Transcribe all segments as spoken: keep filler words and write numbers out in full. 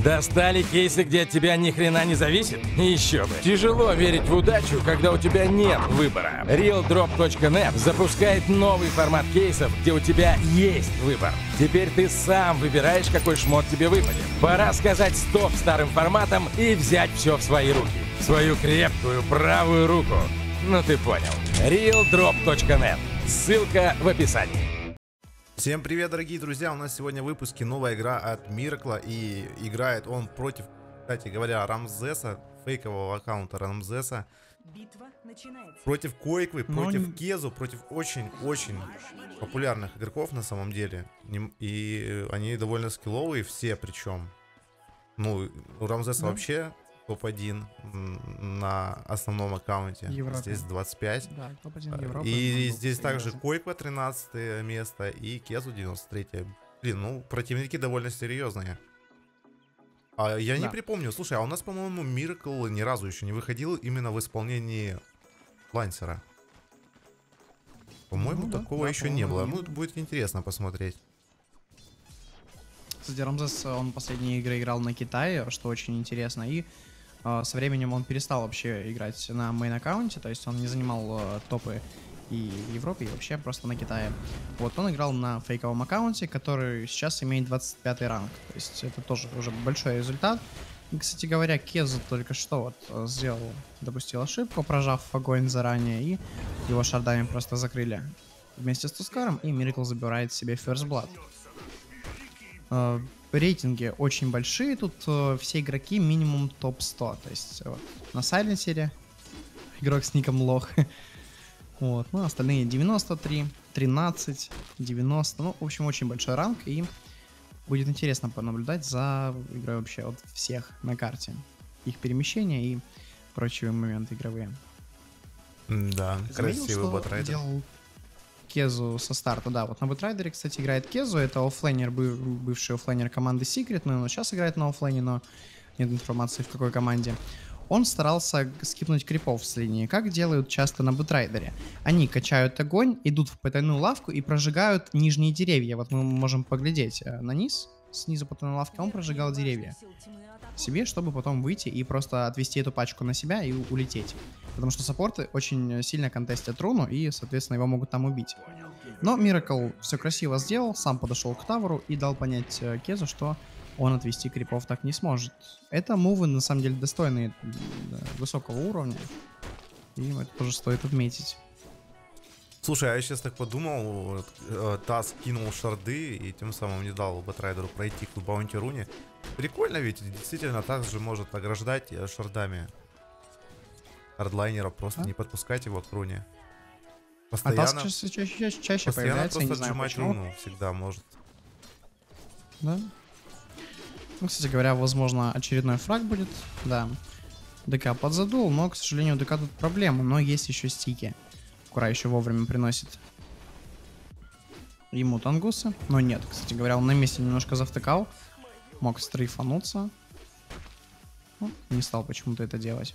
Достали кейсы, где от тебя ни хрена не зависит? Еще бы. Тяжело верить в удачу, когда у тебя нет выбора. Real Drop точка нет запускает новый формат кейсов, где у тебя есть выбор. Теперь ты сам выбираешь, какой шмот тебе выпадет. Пора сказать стоп старым форматам и взять все в свои руки. В свою крепкую правую руку. Ну ты понял. Real Drop точка нет. Ссылка в описании. Всем привет, дорогие друзья! У нас сегодня в выпуске новая игра от Miracle, и играет он против, кстати говоря, Рамзеса, фейкового аккаунта Рамзеса. Битва начинается. Против Койквы, Но против не... Кезу, против очень-очень популярных игроков на самом деле. И они довольно скилловые все, причем. Ну, у Рамзеса Да. вообще топ один на основном аккаунте. Европе. Здесь двадцать пять. Да, топ один Европы. И Он был здесь также серьезен. Койква тринадцатое место и Кезу девяносто третье. Блин, ну противники довольно серьезные. А я Да. не припомню. Слушай, а у нас, по-моему, Miracle ни разу еще не выходил именно в исполнении Лансера. По-моему, Ну да, такого да, еще не было. по-моему, Ну, это будет интересно посмотреть. Кстати, Рамзес, он последние игры играл на Китае, что очень интересно. И э, со временем он перестал вообще играть на мейн-аккаунте, то есть он не занимал э, топы и в Европе, и вообще просто на Китае. Вот он играл на фейковом аккаунте, который сейчас имеет двадцать пятый ранг. То есть это тоже уже большой результат. И, кстати говоря, Кезу только что вот э, сделал, допустил ошибку, прожав огонь заранее, и его шардами просто закрыли вместе с Тускаром, и Miracle забирает себе First Blood. Э, рейтинги очень большие, тут э, все игроки минимум топ сто, то есть вот, на сайленсере игрок с ником Лох, вот, ну остальные девяносто три, тринадцать, девяносто, ну в общем очень большой ранг, и будет интересно понаблюдать за игрой вообще от всех на карте, их перемещения и прочие моменты игровые. Да, Заметил, красивый что ботрайдер. делал Кезу со старта, да, вот на Ботрайдере, кстати, играет Кезу, это оффлейнер, бы- бывший оффлейнер команды Secret, но он сейчас играет на оффлейне, но нет информации в какой команде. Он старался скипнуть крипов с линии, как делают часто на Ботрайдере. Они качают огонь, идут в потайную лавку и прожигают нижние деревья. Вот мы можем поглядеть э, на низ, снизу потайной лавки он прожигал деревья себе, чтобы потом выйти и просто отвести эту пачку на себя и у- улететь. Потому что саппорты очень сильно контестят руну и, соответственно, его могут там убить. Но Miracle все красиво сделал, сам подошел к таверу и дал понять э, Кезу, что он отвести крипов так не сможет. Это мувы, на самом деле, достойные да, высокого уровня. И это тоже стоит отметить. Слушай, а я сейчас так подумал, вот, э, Тасс кинул шарды и тем самым не дал Ботрайдеру пройти к баунти руне. Прикольно, ведь действительно Тасс же может ограждать э, шардами хардлайнера, просто А? не подпускать его к руне. А Постоянно, Таск чаще, чаще, чаще, чаще постоянно появляется, я просто не знаю отжимать почему. руну всегда может. Да. Ну, кстати говоря, возможно, очередной фраг будет. Да. ДК подзадул, но, к сожалению, у ДК тут проблемы. Но есть еще стики. Кура еще вовремя приносит ему тангусы. Но нет, кстати говоря, он на месте немножко завтыкал. Мог стрейфануться. Ну, не стал почему-то это делать.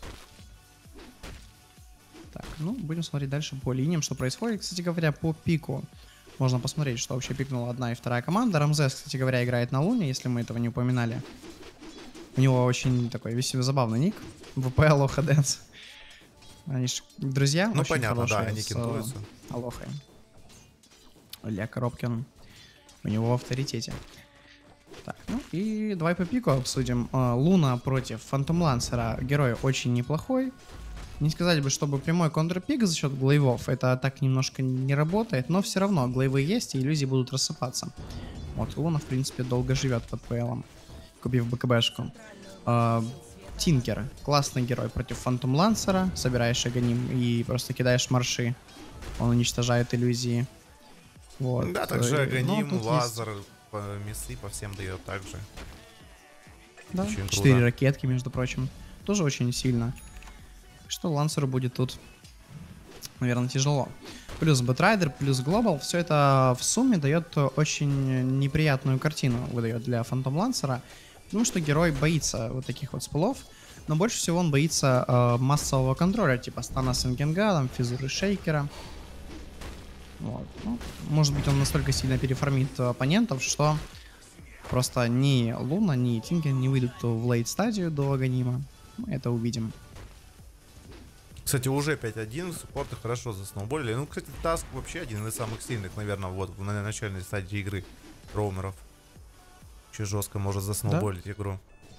Так, ну, будем смотреть дальше по линиям, что происходит. Кстати говоря, по пику можно посмотреть, что вообще пикнула одна и вторая команда. Рамзес, кстати говоря, играет на Луне, если мы этого не упоминали. У него очень такой веселый, забавный ник. ВП Алоха Дэнс. Они ж друзья. Ну очень понятно, да, хорошие они с, кентуются. э, Алохой. Илья Коробкин. У него в авторитете. Так, ну и давай по пику обсудим. Э, Луна против Фантом Лансера. Герой очень неплохой. Не сказать бы, чтобы прямой контрпик за счет глейвов. Это так немножко не работает, но все равно глейвы есть, и иллюзии будут рассыпаться. Вот, Луна, в принципе, долго живет под ПЛом, купив БКБшку. Э, Тинкер. Классный герой против Фантом Лансера. Собираешь агоним и просто кидаешь марши. Он уничтожает иллюзии. Вот. Да, также Э, агоним, но тут есть- лазер, по мясы по всем дает также. Да, Очень четыре круто. ракетки, между прочим. Тоже очень сильно. Так что Лансеру будет тут, наверное, тяжело. Плюс Ботрайдер, плюс Глобал. Все это в сумме дает очень неприятную картину, выдает для Фантом Лансера. Потому что герой боится вот таких вот спулов. Но больше всего он боится э, массового контроля, типа стана Сенгенга, там, физуры Шейкера. Вот. Ну, может быть, он настолько сильно переформит оппонентов, что Просто ни Луна, ни Тинкер не выйдут в лейт-стадию до Аганима. Мы это увидим. Кстати, уже пять один, суппорты хорошо засноуболили. Ну, кстати, Таск вообще один из самых сильных, наверное, вот на начальной стадии игры роумеров. Очень жестко может засноуболить, да? Игру.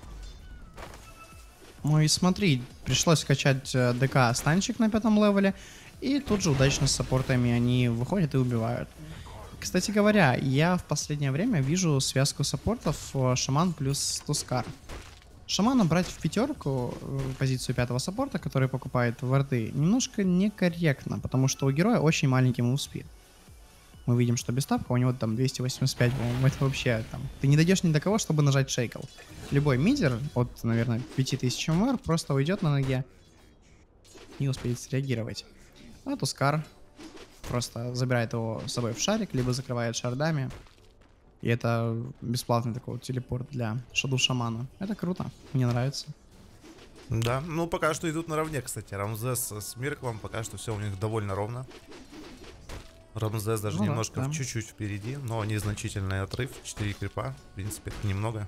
Ну и смотри, пришлось скачать ДК станчик на пятом левеле, и тут же удачно с саппортами они выходят и убивают. Кстати говоря, я в последнее время вижу связку саппортов Шаман плюс Тускар. Шамана брать в пятерку позицию пятого саппорта, который покупает варды, немножко некорректно, потому что у героя очень маленький мувспид. Мы видим, что без тапка у него там двести восемьдесят пять, по-моему, это вообще там... Ты не дойдешь ни до кого, чтобы нажать шейкл. Любой мидер от, наверное, пяти тысяч МР просто уйдет на ноге и успеет среагировать. А Тускар просто забирает его с собой в шарик, либо закрывает шардами. И это бесплатный такой вот телепорт для Шаду Шамана. Это круто, мне нравится. Да, ну пока что идут наравне, кстати. Рамзес с Мирклом, пока что все у них довольно ровно. Рамзес даже ну немножко да, да. чуть-чуть впереди, но незначительный отрыв. четыре крипа, в принципе, это немного.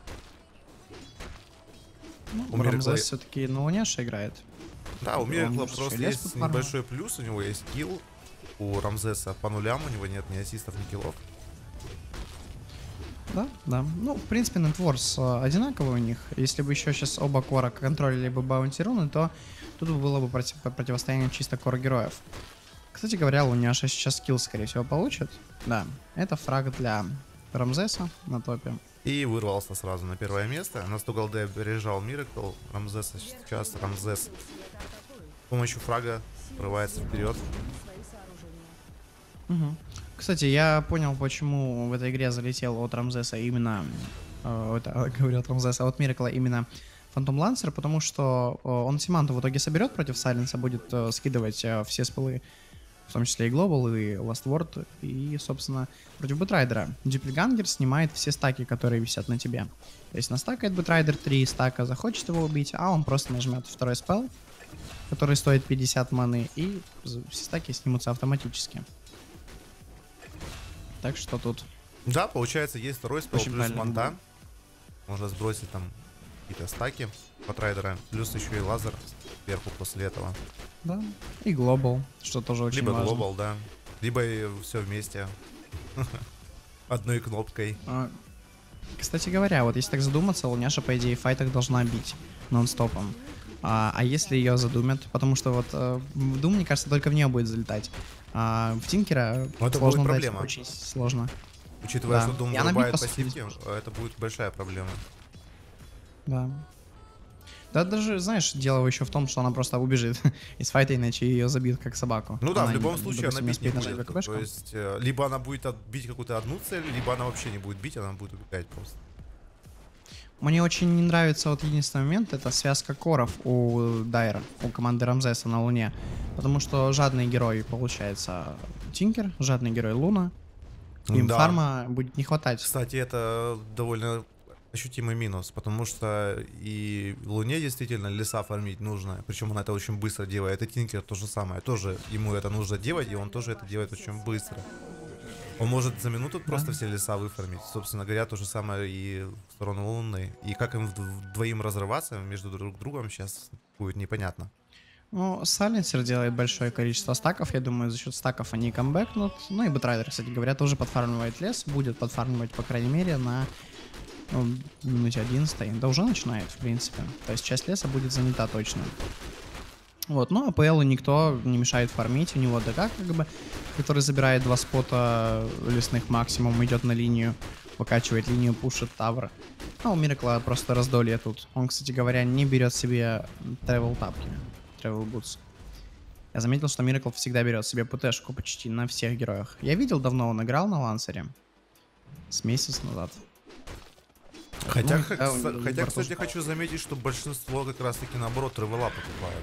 Ну, у Рамзес Миркла... все-таки на Луняше играет. Да, у Миркла просто есть небольшой плюс, у него есть килл. У Рамзеса по нулям, у него нет ни ассистов, ни киллов. Да, да. Ну, в принципе, нетворс одинаковый у них. Если бы еще сейчас оба кора контролили бы баунти руны, то тут было бы против, противостояние чисто кора героев. Кстати говоря, Луняша сейчас скилл, скорее всего, получит. Да, это фраг для Рамзеса на топе. И вырвался сразу на первое место. На сто голды опережал Миракл. Рамзеса сейчас. Рамзес с помощью фрага врывается вперед. Угу. Кстати, я понял, почему в этой игре залетел от Рамзеса именно... Э, это, говорю от Рамзеса, от Миракла именно Фантом Лансер, потому что э, он Симанту в итоге соберет против Сайленса, будет э, скидывать э, все спылы, в том числе и Глобал, и Last Word, и, собственно, против Бэтрайдера. Джиплигангер снимает все стаки, которые висят на тебе. То есть настакает Бэтрайдер, три стака захочет его убить, а он просто нажмет второй спелл, который стоит пятьдесят маны, и все стаки снимутся автоматически. Так что тут... Да, получается, есть второй спел плюс манта. Можно сбросить там какие-то стаки от райдера. Плюс еще и лазер сверху после этого. Да, и глобал, что тоже очень Либо важно. Либо глобал, да. Либо и все вместе. Одной кнопкой. А, кстати говоря, вот если так задуматься, Луняша, по идее, в файтах должна бить нон-стопом. А, а если ее задумят? Потому что вот э, в Doom, мне кажется, только в нее будет залетать. А в Тинкера это сложно будет дать, проблема. очень сложно. Учитывая, да. что Doom вырубает пассивки, это будет большая проблема. Да. Да, даже, знаешь, дело еще в том, что она просто убежит из файта, иначе ее забьют как собаку. Ну да, она в любом не, случае она бить не будет. ВКБшку. То есть, либо она будет бить какую-то одну цель, либо она вообще не будет бить, она будет убегать просто. Мне очень не нравится вот единственный момент, это связка коров у Дайра, у команды Рамзеса на Луне. Потому что жадный герой, получается, Тинкер, жадный герой Луна. Им да. фарма будет не хватать. Кстати, это довольно ощутимый минус, потому что и Луне действительно леса фармить нужно. Причем она это очень быстро делает. И Тинкер то же самое. Тоже ему это нужно делать, и он тоже это делает очень быстро. Он может за минуту да. просто все леса выфармить. Собственно говоря, то же самое и в сторону Луны. И как им вдвоим разрываться между друг другом сейчас будет непонятно. Ну, Сайленсер делает большое количество стаков. Я думаю, за счет стаков они камбэкнут. Ну и Бэтрайдер, кстати говоря, тоже подфармливает лес. Будет подфармливать, по крайней мере, на ну, минуте одиннадцатой. Да уже начинает, в принципе. То есть часть леса будет занята точно. Вот, ну а ПЛу никто не мешает фармить. У него ДК, как бы, который забирает два спота лесных максимум, идет на линию, выкачивает линию, пушит тавр. А у Миракла просто раздолье тут. Он, кстати говоря, не берет себе тревел тапки, тревел бутс. Я заметил, что Миракл всегда берет себе ПТшку почти на всех героях. Я видел, давно он играл на Лансере. С месяц назад. Хотя, ну, х- да, хотя, хотя кстати, тоже... хочу заметить, что большинство как раз таки наоборот тревела покупают.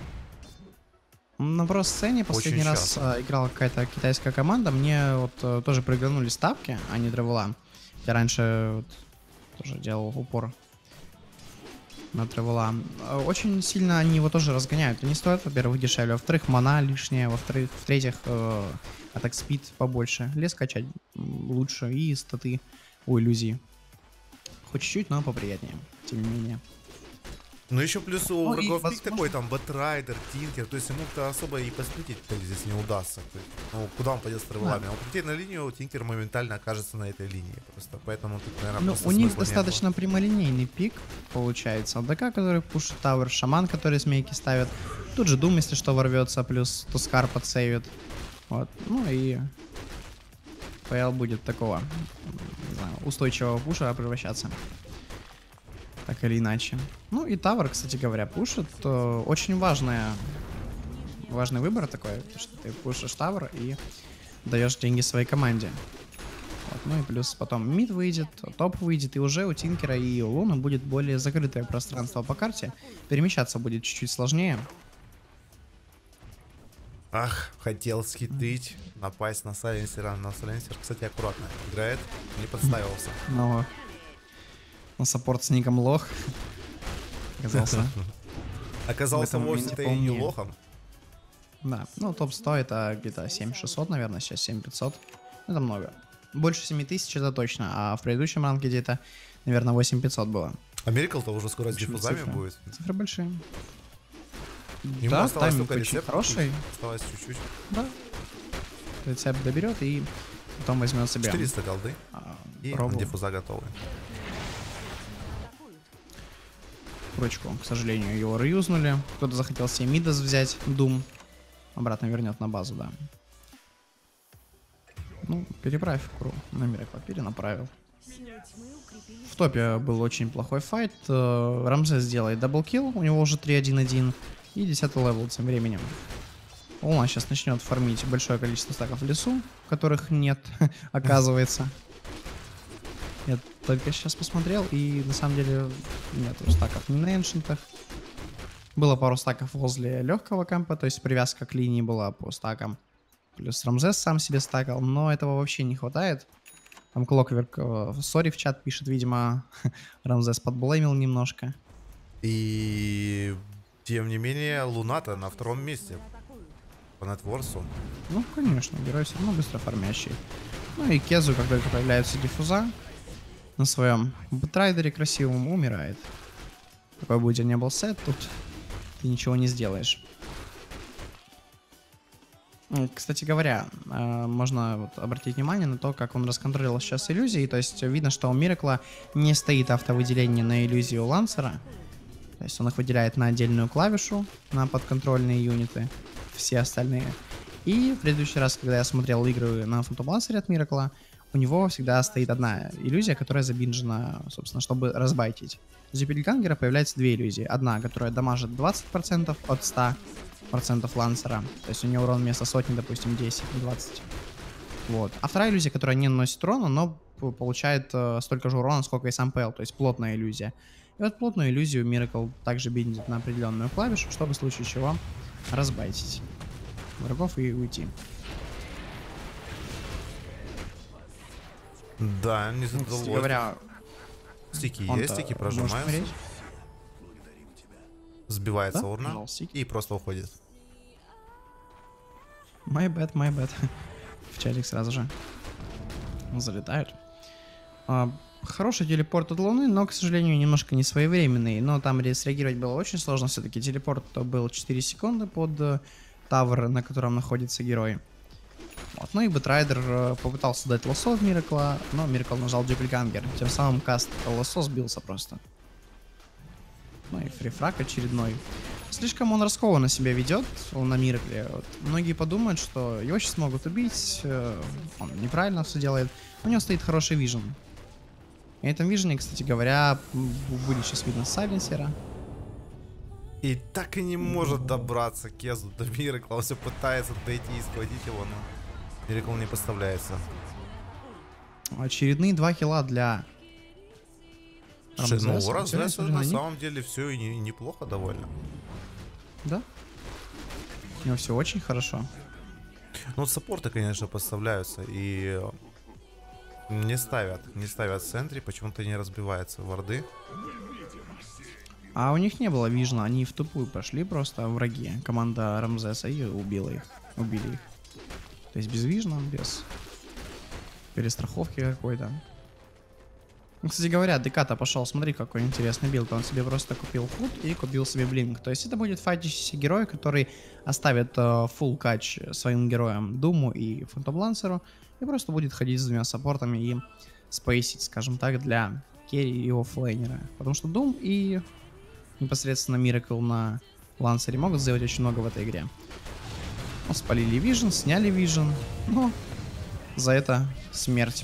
На про-сцене последний раз а, играла какая-то китайская команда. Мне вот а, тоже приглянули ставки, а не тревела. Я раньше вот, тоже делал упор на тревела. Очень сильно они его тоже разгоняют. Они стоят, во-первых, дешевле, во-вторых, мана лишняя, во-вторых, в-третьих, э, атак спид побольше. Лес качать лучше и статы у иллюзии. Хоть чуть-чуть, но поприятнее, тем не менее. Ну еще плюс у Ну, и врагов пик возможно- такой, там, Бэтрайдер, Тинкер, то есть ему-то особо и посплитить здесь не удастся. То есть, ну, куда он пойдет с тревелами? А вот прийти на линию, Тинкер моментально окажется на этой линии просто, поэтому тут, наверное, Ну, просто у них смысла не достаточно прямолинейный пик, получается. АДК, который пушит тавер, Шаман, который змейки ставит. Тут же Дум, если что, ворвется, плюс Тускар подсейвит. Вот. Ну и ПЛ будет такого, не знаю, устойчивого пуша превращаться. Так или иначе. Ну и тавер, кстати говоря, пушит. э, Очень важная, важный выбор такой, то, что ты пушишь тавер и даешь деньги своей команде. Вот, ну и плюс потом мид выйдет, топ выйдет, и уже у Тинкера и у Луны будет более закрытое пространство по карте. Перемещаться будет чуть-чуть сложнее. Ах, хотел схитрить, напасть на Сайленсера. На Сайленсер, кстати, аккуратно играет, не подставился. Но ну, саппорт с ником Лох оказался. Оказался этом вовсе-то моменте и не поумнее. лохом. Да, ну топ сто это где-то семь шестьсот, наверное, сейчас семь пятьсот. Это много. Больше семи тысяч это точно, а в предыдущем ранге где-то, наверное, восемь пятьсот было. А Мирикл-то уже скоро с В общем, диффузами цифры. будет. Цифры большие. Ему Да, осталось тайминг только очень рецепт. хороший. Осталось чуть-чуть. Да. Рецепт доберет и потом возьмет себе четыреста голды. а, И пробу. диффуза готовы. Прочку, к сожалению, его реюзнули. Кто-то захотел себе Мидас взять, Дум. Обратно вернет на базу, да. Ну, переправь Кру на Миракла, перенаправил. В топе был очень плохой файт. э, Рамзес делает даблкил, у него уже три один один. И десятый левел тем временем. Он сейчас начнет фармить большое количество стаков в лесу, которых нет, оказывается. Я только сейчас посмотрел, и на самом деле нет стаков ни на эншентах. Было пару стаков возле легкого кампа, то есть привязка к линии была по стакам. Плюс Рамзес сам себе стакал, но этого вообще не хватает. Там Клокверк э, сори в чат пишет, видимо, Рамзес подблеймил немножко. И тем не менее, Луната на втором месте по нетворсу. Ну, конечно, герой все равно быстро фармящий. Ну и Кезу, когда появляются диффуза, на своем бэтрайдере красивом умирает. Какой бы у тебя ни был сет, тут ты ничего не сделаешь. М, Кстати говоря, э, можно вот обратить внимание на то, как он расконтролил сейчас иллюзии. То есть видно, что у Миракла не стоит автовыделение на иллюзию Лансера. То есть он их выделяет на отдельную клавишу, на подконтрольные юниты, все остальные. И в предыдущий раз, когда я смотрел игры на Phantom Lancer от Миракла, у него всегда стоит одна иллюзия, которая забинжена, собственно, чтобы разбайтить. У Зюпельгангера появляется две иллюзии. Одна, которая дамажит двадцать процентов от ста процентов лансера. То есть у него урон вместо сотни, допустим, десять-двадцать. Вот. А вторая иллюзия, которая не наносит урона, но п- получает э, столько же урона, сколько и сам ПЛ, то есть плотная иллюзия. И вот плотную иллюзию Miracle также биндит на определенную клавишу, чтобы в случае чего разбайтить врагов и уйти. Да, не Ну, кстати задалось. говоря, Стики он-то есть, стики может прожимаются. умереть. Сбивается Да, урна нажал стики. и просто уходит. My bad, my bad. В чатик сразу же залетают. А, хороший телепорт от Луны, но, к сожалению, немножко не своевременный. Но там ре- среагировать было очень сложно. Все-таки телепорт был четыре секунды под э, тавр, на котором находится герой. Вот. Ну и Бэтрайдер э, попытался дать лассо в Миракла, но Миракл нажал Дюпельгангер. Тем самым каст лассо сбился просто. Ну и фрифраг очередной. Слишком он раскованно себя ведет, он на Миракле. Вот. Многие подумают, что его сейчас могут убить, э, он неправильно все делает. У него стоит хороший вижен. И на этом вижене, кстати говоря, м, будет сейчас видно Сайленсера. И так и не может добраться Кезу до Миракла. Он все пытается дойти и схватить его, но Миракл не поставляется. Очередные два хила для Ш- Ну, Рамзеса. у Рамзеса Всё, на они- самом деле все и не- неплохо довольно. Да. У него все очень хорошо. Ну, саппорты, конечно, подставляются и не ставят, не ставят в центре, почему-то не разбиваются варды. А у них не было вижна, они в тупую пошли просто враги. Команда Рамзеса и убила их. Убили их. То есть без вижна, без перестраховки какой-то. Ну, кстати говоря, Деката пошел, смотри, какой интересный билд. Он себе просто купил фуд и купил себе блинк. То есть это будет файтящийся герой, который оставит фулл uh, кач своим героям Думу и Фантом Лансеру и просто будет ходить с двумя саппортами и спейсить, скажем так, для керри и оффлейнера. Потому что Дум и непосредственно Миракл на Лансере могут сделать очень много в этой игре. Ну, спалили Вижн, сняли Вижн, но за это смерть.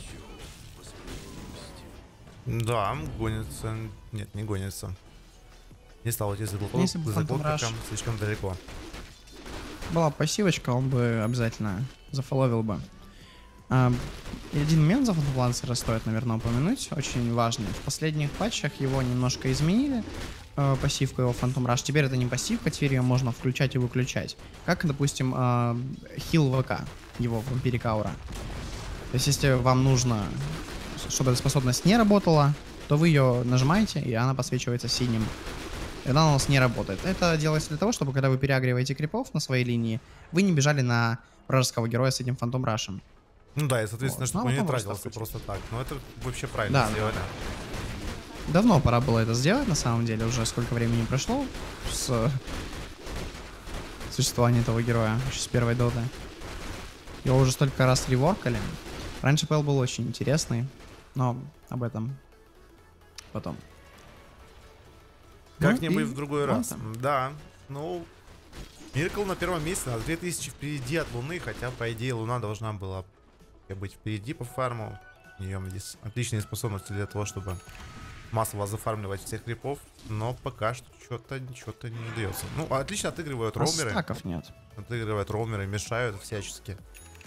Да, гонится. Нет, не гонится. Не стал идти за Если бы Phantom Rush слишком далеко. Была пассивочка, он бы обязательно зафоловил бы. А, и один момент за Phantom Lancer стоит, наверное, упомянуть, очень важный. В последних патчах его немножко изменили, э, пассивку его Phantom Rush. Теперь это не пассивка, теперь ее можно включать и выключать. Как, допустим, э, хил ВК, его Vampiric Aura. То есть, если вам нужно, чтобы эта способность не работала, то вы ее нажимаете, и она подсвечивается синим. Когда она у нас не работает. Это делается для того, чтобы, когда вы переагриваете крипов на своей линии, вы не бежали на вражеского героя с этим Phantom Rush'ем. Ну да, и, соответственно, Вот. чтобы Ну, он не потом тратился просто просто так. Но это вообще правильно Да, сделали. Давно пора было это сделать, на самом деле. Уже сколько времени прошло с существования этого героя, еще с первой доты. Его уже столько раз реворкали. Раньше Пэл был очень интересный, но об этом потом. Как-нибудь Ну, в другой он раз. там. Да, ну... Миракл на первом месте, на две тысячи впереди от Луны, хотя, по идее, Луна должна была быть впереди по фарму. У нее есть отличные способности для того, чтобы массово зафармливать всех крипов, но пока что что-то что-то не удается. Ну, отлично отыгрывают А роумеры. стаков нет. Отыгрывают роумеры, мешают всячески.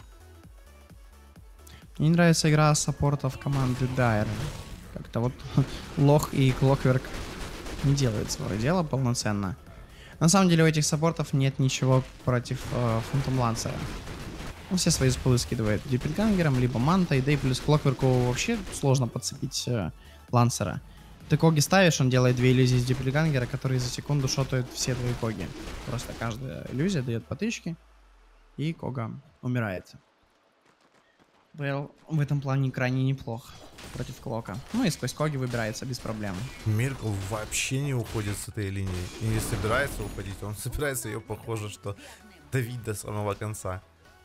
Мне не нравится игра саппортов команды Dire. Как-то вот Лох и Клокверк не делают свое дело полноценно. На самом деле у этих саппортов нет ничего против э, Phantom Lancer. Он все свои спылы скидывает Диппельгангером, либо Мантой, да и плюс Клокверку вообще сложно подцепить э, Лансера. Ты коги ставишь, он делает две иллюзии с Диппельгангера, которые за секунду шотают все твои коги. Просто каждая иллюзия дает по тычке, и кога умирает. Well, в этом плане крайне неплохо против Клока. Ну и сквозь коги выбирается без проблем. Миракл вообще не уходит с этой линии. И не собирается уходить. Он собирается ее, похоже, что давить до самого конца.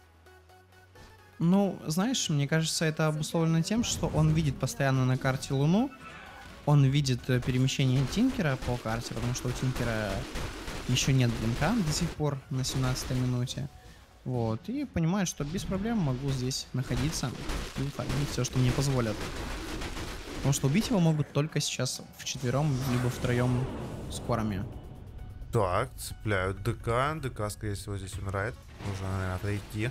Ну, знаешь, мне кажется, это обусловлено тем, что он видит постоянно на карте Луну. Он видит э, перемещение Тинкера по карте, потому что у Тинкера еще нет блинка до сих пор на семнадцатой минуте. Вот, и понимает, что без проблем могу здесь находиться и фармить все, что мне позволят. Потому что убить его могут только сейчас вчетвером, либо втроем с корами. Так, цепляют ДК. ДК, скорее всего, здесь умирает. Нужно, наверное, отойти.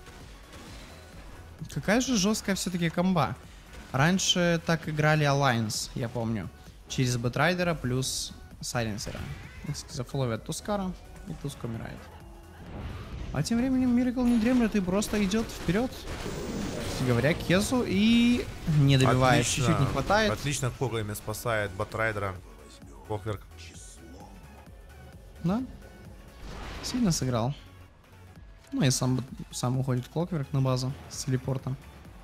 Какая же жесткая все-таки комба. Раньше так играли Alliance, я помню. Через Бэтрайдера плюс Сайленсера. Зафоловят Тускара, и Туск умирает. А тем временем Миракл не дремлет и просто идет вперед. Говоря, Кезу и не добивает. Отлично, Чуть-чуть не хватает. Отлично когами спасает Бэтрайдера. Клокверк. Да. Сильно сыграл. Ну и сам, сам уходит Клокверк на базу с телепортом.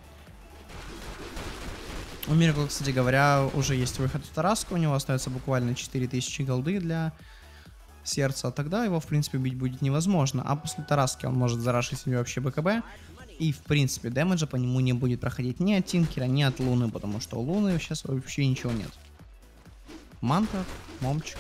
У Миракла, кстати говоря, уже есть выход в Тараску. У него остается буквально четыре тысячи голды для сердца. Тогда его, в принципе, убить будет невозможно. А после Тараски он может зарашить себе вообще БКБ. И, в принципе, дэмэджа по нему не будет проходить ни от Тинкера, ни от Луны. Потому что у Луны сейчас вообще ничего нет. Манта, Момчик.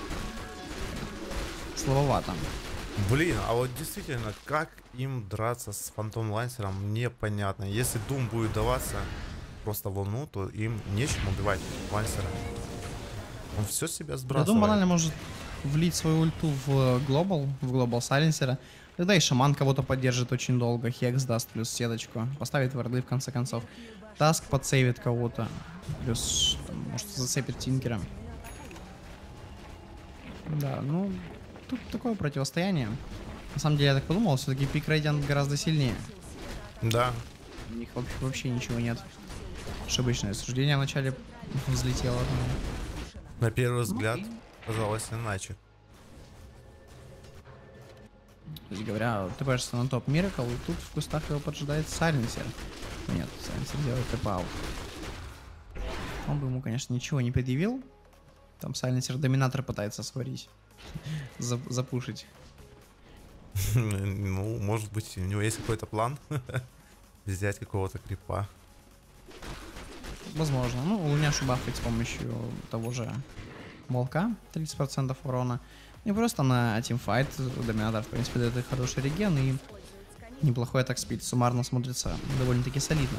Слабовато. Блин, а вот действительно, как им драться с Фантом Лансером, непонятно. Если Дум будет даваться просто в Луну, то им нечем убивать Лансера. Он все себя сбрасывает. Дум банально может влить свою ульту в глобал, в глобал Сайленсера. Тогда и шаман кого-то поддержит очень долго. Хекс даст плюс сеточку. Поставит варды в конце концов. Таск подсейвит кого-то. Плюс, там, может, зацепит Тинкера. Да, ну, тут такое противостояние. На самом деле, я так подумал, все-таки пик Radiant гораздо сильнее. Да. У них вообще, вообще ничего нет. Ошибочное суждение вначале взлетело. На первый взгляд и- казалось иначе. То есть говоря, ты пошься на топ Miracle, и тут в кустах его поджидает Сайленсер. Нет, Сайленсер делает тэп-аут. Он бы ему, конечно, ничего не предъявил. Там Сайленсер Доминатор пытается сварить. Зап- запушить. Ну, может быть, у него есть какой-то план. Взять какого-то крипа. Возможно. Ну, Луняшу бафать с помощью того же Молка. тридцать процентов урона. И просто на тимфайт Доминатор, в принципе, дает хороший реген и неплохой атак спид. Суммарно смотрится довольно-таки солидно.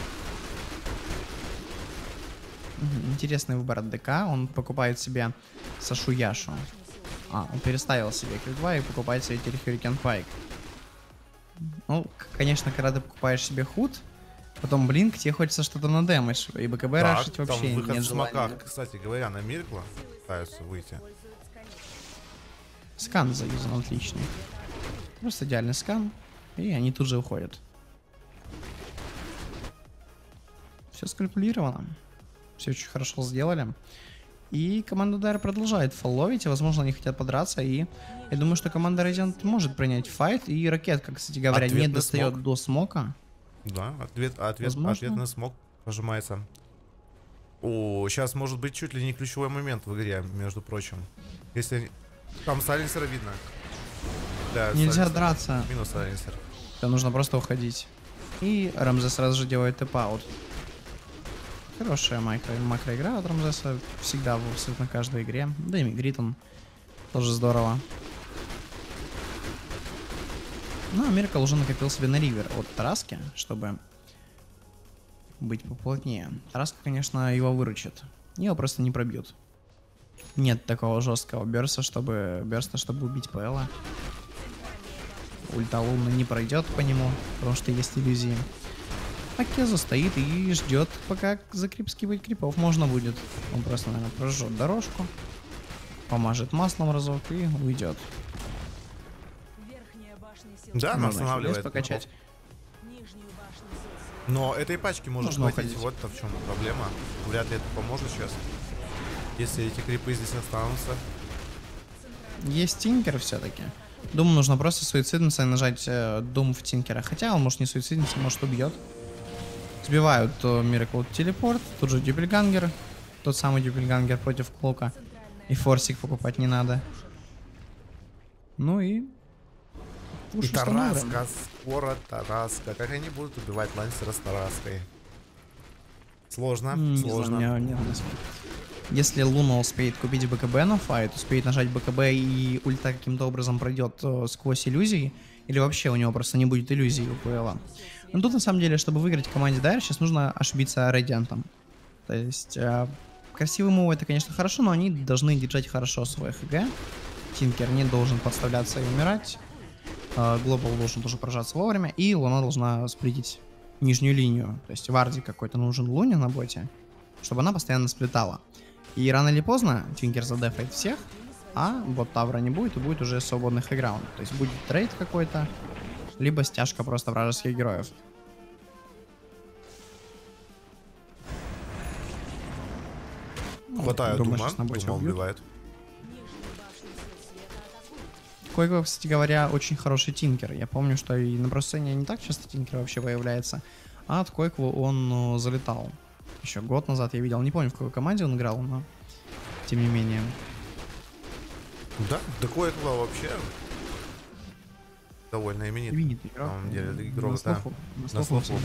Интересный выбор от ДК. Он покупает себе Сашу Яшу. А, он переставил себе Крит два и покупает себе теперь Hurricane Pike. Ну, конечно, когда ты покупаешь себе худ, потом блинк, тебе хочется что-то на дэмэдж. И БКБ рашить вообще там выход нет в смоках, желания. кстати говоря, на Миркла пытаются выйти. Скан заюзан отличный. Просто идеальный скан. И они тут же уходят. Все скалькулировано. Все очень хорошо сделали. И команда ДР продолжает фолловить, и, возможно, они хотят подраться, и я думаю, что команда Radiant может принять файт, и Ракетка, кстати говоря, Ответный не достает смог. до смока. Да, ответ, ответ, Возможно. ответный смог пожимается. О, сейчас может быть чуть ли не ключевой момент в игре, между прочим. Если... Там сайленсера видно. Да, Нельзя сайленсер. драться, Минус сайленсер. то нужно просто уходить. И Рамзес сразу же делает тэп-аут. Хорошая макро, макроигра от Рамзеса, всегда в абсолютно каждой игре. Да и мигрит он тоже здорово. Ну, а Миракл уже накопил себе на ривер от Тараски, чтобы быть поплотнее. Тараска, конечно, его выручит. Его просто не пробьют. Нет такого жесткого берста, чтобы берста, чтобы убить ПЛа. Ульта Луны не пройдет по нему, потому что есть иллюзии. А Кезу стоит и ждет, пока закрипскивать крипов можно будет. Он просто, наверное, прожжет дорожку, помажет маслом разок и уйдет. Верхняя башня сил. Да, она Можно еще останавливает. лес покачать. Нижнюю башню сил. Но этой пачки может Нужно хватить. уходить. Вот-то в чем проблема. Вряд ли это поможет сейчас. Если эти крипы здесь останутся. Есть Тинкер все-таки. Думаю, нужно просто суициднуться и нажать э, Дум в Тинкера. Хотя он может не суициднуться, может убьет. Сбивают э, Миракл телепорт, тут же Дюбельгангер. Тот самый Дюбельгангер против Клока. И форсик покупать не надо. Ну и... И Пуш установлен. Тараска, скоро Тараска. Как они будут убивать Лансера с Тараской? Сложно, М, не сложно. знаю, у меня нет мысли. Если Луна успеет купить БКБ на файт, успеет нажать БКБ и ульта каким-то образом пройдет э, сквозь иллюзии, или вообще у него просто не будет иллюзий у ПЛа. Но тут на самом деле, чтобы выиграть команде Дайр, сейчас нужно ошибиться Радиантом. То есть э, красивый мув это, конечно, хорошо, но они должны держать хорошо свой ХГ. Тинкер не должен подставляться и умирать. Глобал должен тоже поражаться вовремя, и Луна должна сплитить нижнюю линию. То есть Варди какой-то нужен Луне на боте, чтобы она постоянно сплетала. И рано или поздно Тинкер задефает всех, а бот Тавра не будет, и будет уже свободный хайграунд. То есть будет трейд какой-то, либо стяжка просто вражеских героев. Хватает Думаю, ума, сейчас на боте ума убьют. убивает. Койко, кстати говоря, очень хороший тинкер. Я помню, что и на бросении не так часто тинкер вообще появляется, а от Койкву он ну, залетал. Еще год назад я видел, не помню, в какой команде он играл, но тем не менее. Да, да Койква вообще довольно именит. Именитый игрок. На самом деле, игрок, на да. слуху, на На слуху слуху. всегда.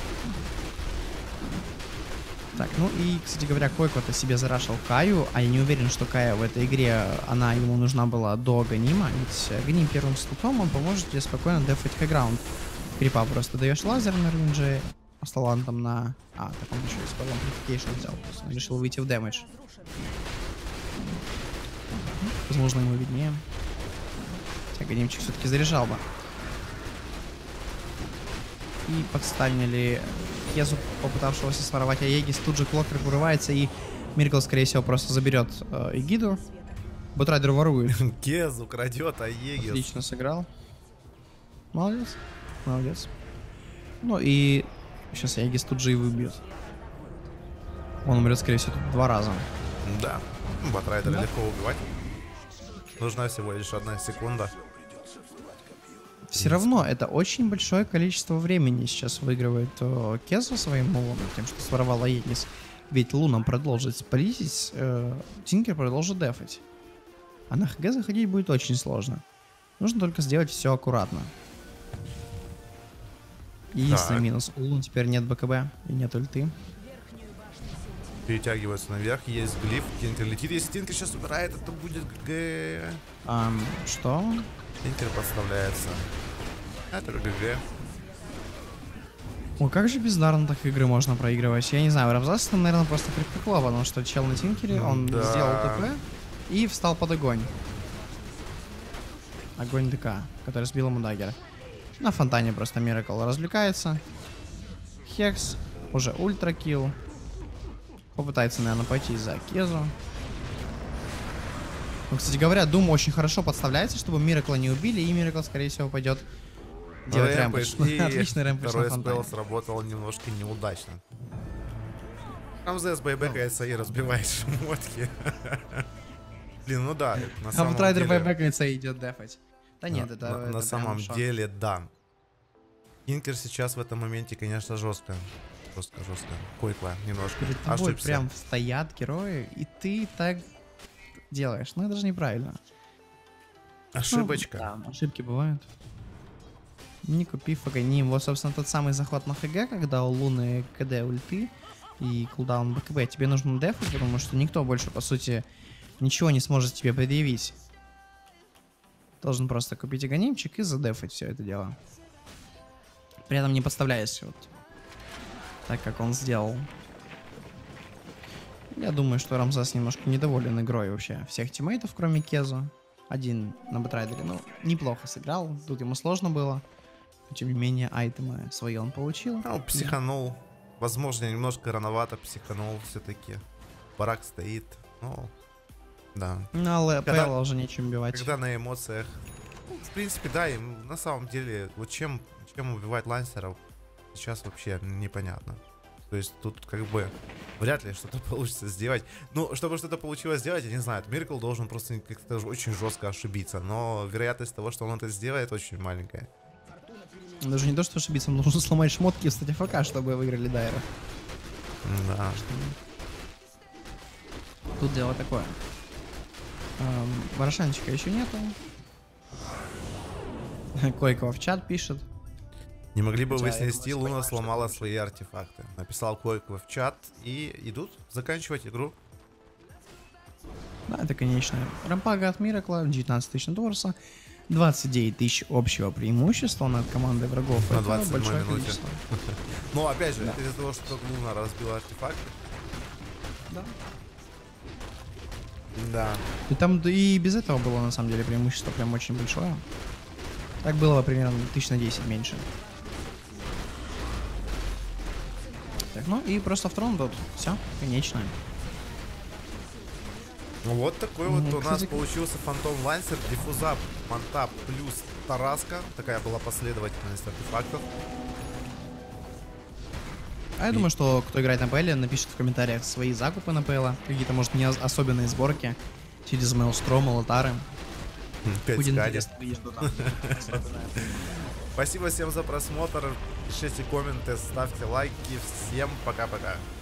Так, ну и, кстати говоря, Койко-то себе зарашил Каю, а я не уверен, что Кая в этой игре, она ему нужна была до Ганима, ведь Ганим первым ступом, он поможет тебе спокойно дефать хайграунд. Крипа просто даешь лазер на рейнже, с талантом на... А, так он еще и спел амплификейшн взял, то есть он решил выйти в дэмэдж. Возможно, ему виднее. Хотя Ганимчик все-таки заряжал бы. И подставили Кезу, попытавшегося своровать Аегис. Тут же Клокер вырывается, и Миркл, скорее всего, просто заберет э, Эгиду. Ботрайдер ворует. Кезу крадет, а Егис. Отлично сыграл. Молодец. Молодец. Ну и сейчас Аегис тут же и выбьет. Он умрет, скорее всего, тут два раза. Да, Батрайдера Да. легко убивать. Нужна всего лишь одна секунда. Все равно это очень большое количество времени сейчас выигрывает э, Кезу своим мувом, тем, что своровал Аегис. ведь Луна продолжит спалить, э, Тинкер продолжит дефать. А на ХГ заходить будет очень сложно. Нужно только сделать все аккуратно. Единственный Так. минус. У Луны теперь нет БКБ и нет ульты. Перетягивается наверх, есть глиф, Тинкер летит. Если Тинкер сейчас убирает, это будет ГГ. Ам, что? Тинкер подставляется. Это ГГ. О, как же бездарно так игры можно проигрывать? Я не знаю, Рамзас там, наверное, просто припекло, потому что чел на Тинкере, он Да. сделал ТП и встал под огонь. Огонь ДК, который сбил ему даггер. На фонтане просто Миракл развлекается. Хекс, уже ультракилл. Попытается, наверное, пойти за Кезу. Ну, кстати говоря, Дум очень хорошо подставляется, чтобы Миракла не убили, и Миракл, скорее всего, пойдет делать рэмпэдж. И Отличный рэмпэдж на второй фонтане. спел сработал немножко неудачно. Рамзес байбекается и разбивает шмотки. Блин, ну да, на самом Хамтрайдер деле... байбекается и идет дефать. Да нет, на, это... на- это на прям самом шок. деле, да. Тинкер сейчас в этом моменте, конечно, жестко. Жестко, жестко. Койкла немножко. Перед тобой Ошибся. прям стоят герои, и ты так делаешь. Ну, это же неправильно. Ошибочка. Ну, да, ошибки бывают. Не купи фаганим. Вот, собственно, тот самый захват на ХГ, когда у Луны КД ульты и кулдаун БКБ. Тебе нужно дефать, потому что никто больше, по сути, ничего не сможет тебе предъявить. Должен просто купить аганимчик и задефать все это дело. При этом не подставляясь вот так, как он сделал. Я думаю, что Рамзас немножко недоволен игрой вообще всех тиммейтов, кроме Кезу. Один на Бэтрайдере, ну, неплохо сыграл. Тут ему сложно было. Но, тем не менее, айтемы свои он получил. Ну, психанул. Возможно, немножко рановато психанул все-таки. Барак стоит. Ну, да. Ну, але Когда- Пэлла уже нечем убивать. Когда на эмоциях. Ну, в принципе, да, и на самом деле, вот чем, чем убивать лансеров, сейчас вообще непонятно. То есть тут как бы вряд ли что-то получится сделать. Ну, чтобы что-то получилось сделать, я не знаю, Миракл должен просто как-то очень жестко ошибиться. Но вероятность того, что он это сделает, очень маленькая. Даже не то, что ошибиться, нужно сломать шмотки и встать АФК, чтобы выиграли Дайра. Да. Тут дело такое. Эм, Ворошанчика еще нету. Койкова в чат пишет. Не могли бы вы Хотя я снести, думаю, Луна понимаю, что сломала это свои артефакты. Написал Койкова в чат и идут заканчивать игру. Да, это конечная рампага от Миракла, девятнадцать тысяч Торса, двадцать девять тысяч общего преимущества над командой врагов. На Это двадцать седьмой большое минуте. количество. Но опять же, Да. это из-за того, что Луна разбила артефакты. Да. Да. И там да и без этого было на самом деле преимущество прям очень большое. Так было примерно тысяч на десять меньше. Так, ну и просто в трон тут. Все, конечно. Ну вот такой Ну, вот у нас кстати, получился Фантом Лансер, Диффузап, Монтап плюс Тараска. Такая была последовательность артефактов. А я И- думаю, что кто играет на ПЛ, напишет в комментариях свои закупы на ПЛ, какие-то, может, не ос- особенные сборки. Через Мейлстро, Лотары. Пять Будет скани. интересно видеть, что там. особенное. Спасибо всем за просмотр. Пишите комменты, ставьте лайки. Всем пока-пока.